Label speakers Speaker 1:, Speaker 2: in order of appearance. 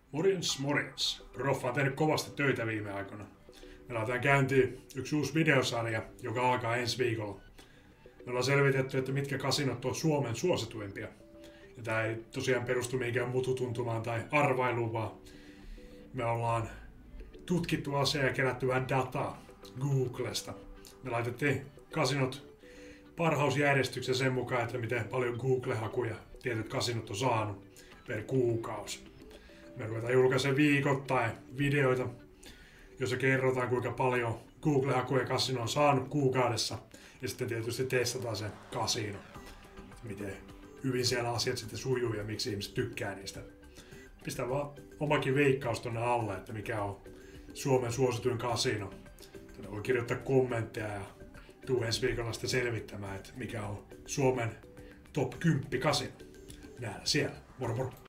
Speaker 1: Morjens, morjens. Proffa on tehnyt kovasti töitä viime aikoina. Me laitetaan käyntiin yksi uusi videosarja, joka alkaa ensi viikolla. Me ollaan selvitetty, että mitkä kasinot on Suomen suosituimpia. Ja tää ei tosiaan perustu mihinkään mututuntumaan tai arvailuun, vaan me ollaan tutkittu asiaa ja kerätty vähän dataa Googlesta. Me laitettiin kasinot parhausjärjestykseen sen mukaan, että miten paljon Google-hakuja tietyt kasinot on saanut per kuukausi. Me ruvetaan julkaisemaan viikoittain videoita, joissa kerrotaan kuinka paljon Google-hakuja kasino on saanut kuukaudessa. Ja sitten tietysti testataan se kasino, miten hyvin siellä asiat sitten sujuu ja miksi ihmiset tykkää niistä. Pistä vaan omakin veikkaus tonne alle, että mikä on Suomen suosituin kasino. Tänne voi kirjoittaa kommentteja ja tuu ensi viikolla sitten selvittämään, että mikä on Suomen top 10 kasino. Nähdään siellä. Moro moro!